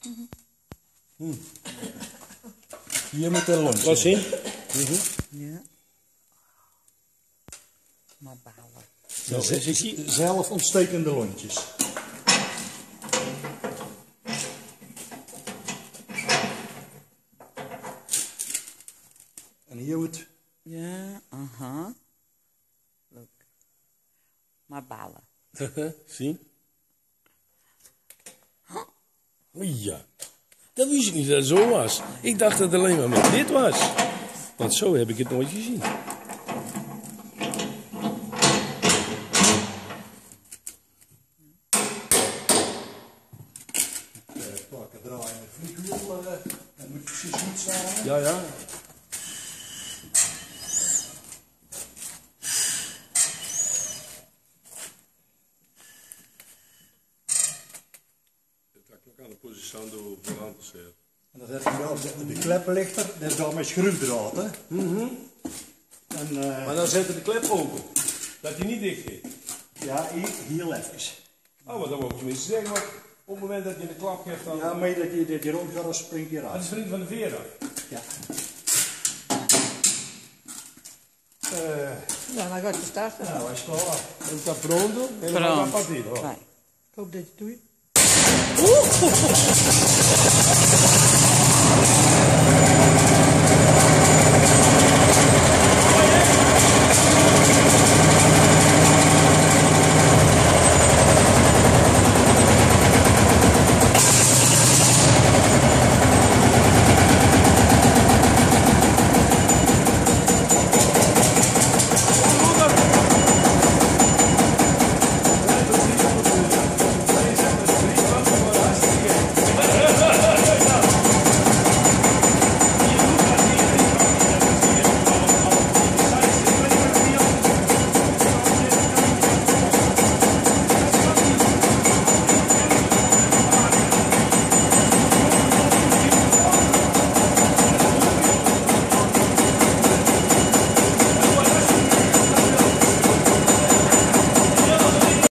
Hier met de lontje. Laat zien. Ja. Maar balen. Zelf ontstekende lontjes. En hier wordt... Ja, aha. Look. Maar balen. Zie. Ja. Dat wist ik niet dat het zo was. Ik dacht dat het alleen maar met dit was. Want zo heb ik het nooit gezien. Pakken draaien met vliegwiel. Dat moet precies goed staan. Ja, ja. Aan de posizando volante. En dan zet je wel de kleppenlichter, dat is wel met schroefdraad, hè? Maar dan zet de klep open. Dat hij niet dicht gaat. Ja, hier even. Oh, maar dat wil ik tenminste zeggen. Maar op het moment dat je de klap geeft dan... Ja, maar dat je rond gaat, dan springt je Dat eruit. is vriend van de veer af. Ja. Ja, dan gaat je starten. Nou, hij is klaar. En dat pronto. En dan gaan we partito. Vai. Ik hoop dat je het doet.